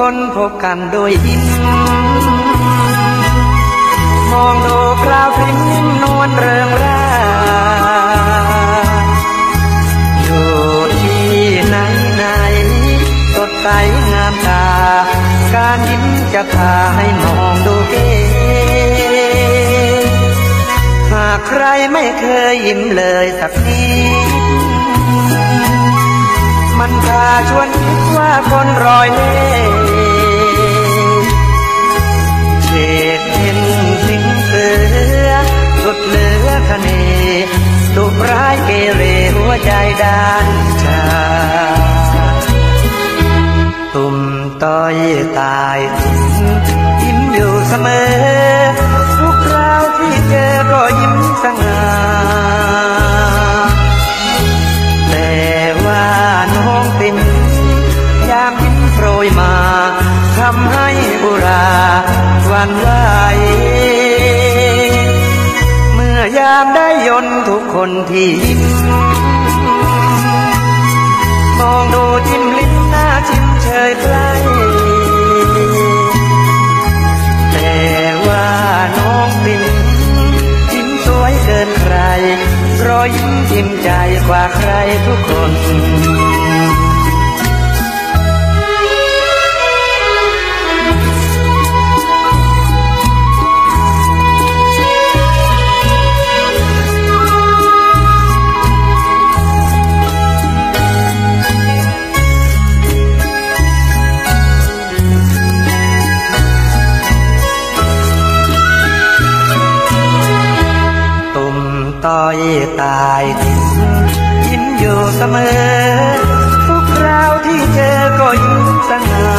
คนพบกันโดยยิ้มมองดูคราวพริ้งนวลเริงร่าอยู่ที่ไหนไหนสดใสงามตาการยิ้มจะพาให้มองดูเก๋หากใครไม่เคยยิ้มเลยสักนิดมันพาชวนคิดว่าคนรอยเล่เฉดเห็นสิงเสือสุดเหลือคเนดุร้ายเกเรหัวใจด้านชาตุ่มต้อยตายยิ้มอยู่เสมอทุกคราวที่เจอก็ยิ้มสง่าแต่ว่าน้องตินยามยิ้มโปรยมาทำให้อุราหวั่นไหวเมื่อยามได้ยนต์ทุกคนที่ยิ้มมองดูจิ้มลิ้นหน้าชิมเชยใกล้แต่ว่าน้องตินยิ้มสวยเกินใครรอยยิ้มจิ้มใจกว่าใครทุกคนต้อยตายทิ้งยิ้มอยู่เสมอทุกคราวที่เจอก็ยิ้มสง่า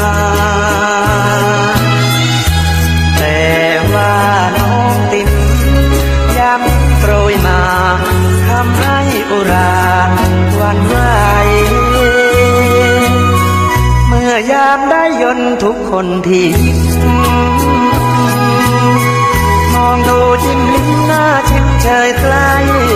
แต่ว่าน้องตินยามโปรยมาทำให้อุราหวั่นไหวเมื่อยามได้ยนต์ทุกคนที่ยิ้มมองดูจิ้มลิ้นหน้าชิมเชยใกล้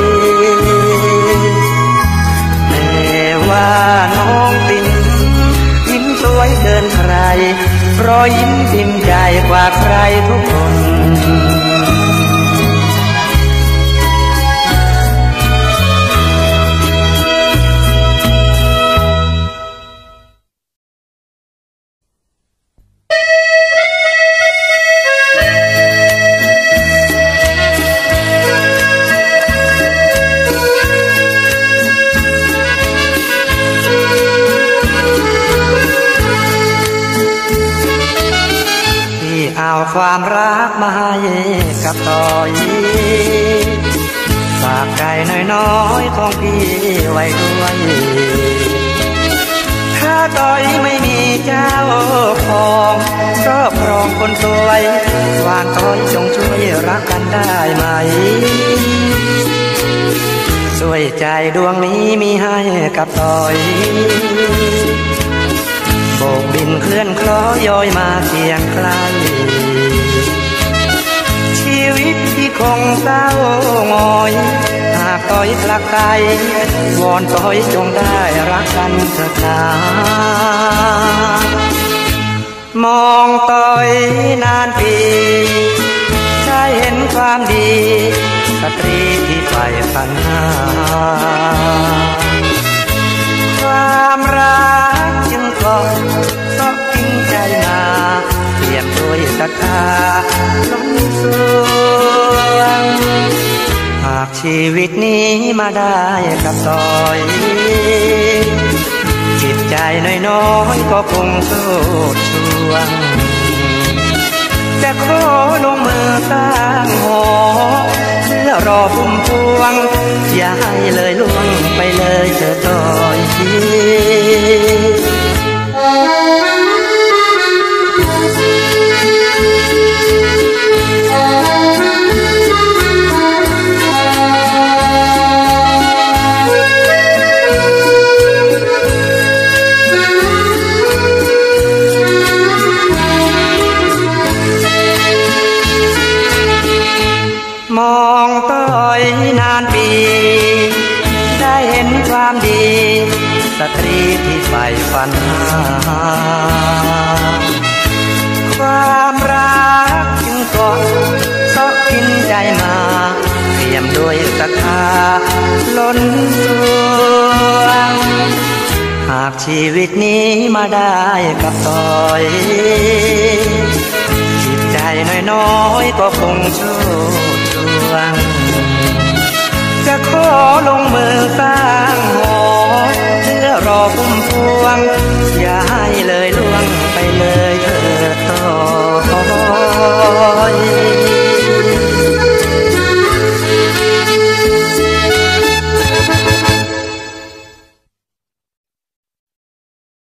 แต่ว่าน้องตินยิ้มสวยเกินใครรอยยิ้มจิ้มใจกว่าใครทุกคนเอาความรักมาให้กับต้อยฝากไก่น้อยๆของพี่ไว้ด้วยถ้าต้อยไม่มีเจ้าของครอบครองคนสวยวานต้อยจงช่วยรักกันได้ไหมช่วยใจดวงนี้มีให้กับต้อยโบกบินเคลื่อนคล้อยอยมาเคียงใกล้ชีวิตที่คงเศร้าหงอยหากต้อยพลักไกลวอนต้อยจงได้รักกันเถิดนามองต้อยนานปีได้เห็นความดีสตรีที่ใฝ่ฝันหาความรักจึงกอดก็ทิ้งใจมาเปลี่ยนด้วยศรัทธาล้นสวงหากชีวิตนี้มาได้กับต้อยจิตใจน้อยๆก็คงโชดช่วงจะขอลงมือสร้างหอเพื่อรอพุ่มพวงอย่าให้เลยล่วงไปเลยเธอต้อยมองต้อยนานปีได้เห็นความดีสตรีที่ใฝ่ฝันหาากชีวิตนี้มาได้กับต่อยจิตใจน้อยๆก็คงโชดช่วงจะขอลงมือสร้างหอเพื่อรอพุ่มพวงอย่าให้